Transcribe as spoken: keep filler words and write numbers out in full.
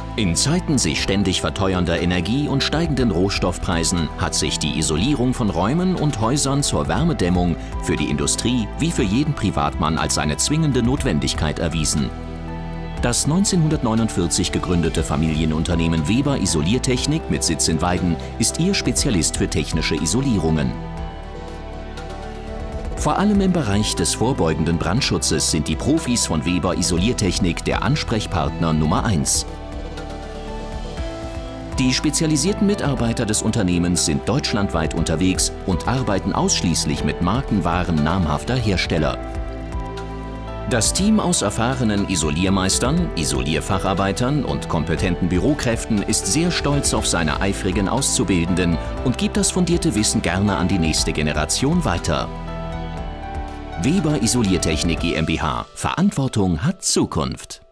In Zeiten sich ständig verteuernder Energie und steigenden Rohstoffpreisen hat sich die Isolierung von Räumen und Häusern zur Wärmedämmung für die Industrie wie für jeden Privatmann als eine zwingende Notwendigkeit erwiesen. Das neunzehnhundertneunundvierzig gegründete Familienunternehmen Weber Isoliertechnik mit Sitz in Weiden ist Ihr Spezialist für technische Isolierungen. Vor allem im Bereich des vorbeugenden Brandschutzes sind die Profis von Weber Isoliertechnik der Ansprechpartner Nummer eins. Die spezialisierten Mitarbeiter des Unternehmens sind deutschlandweit unterwegs und arbeiten ausschließlich mit Markenwaren namhafter Hersteller. Das Team aus erfahrenen Isoliermeistern, Isolierfacharbeitern und kompetenten Bürokräften ist sehr stolz auf seine eifrigen Auszubildenden und gibt das fundierte Wissen gerne an die nächste Generation weiter. Weber Isoliertechnik GmbH. Verantwortung hat Zukunft.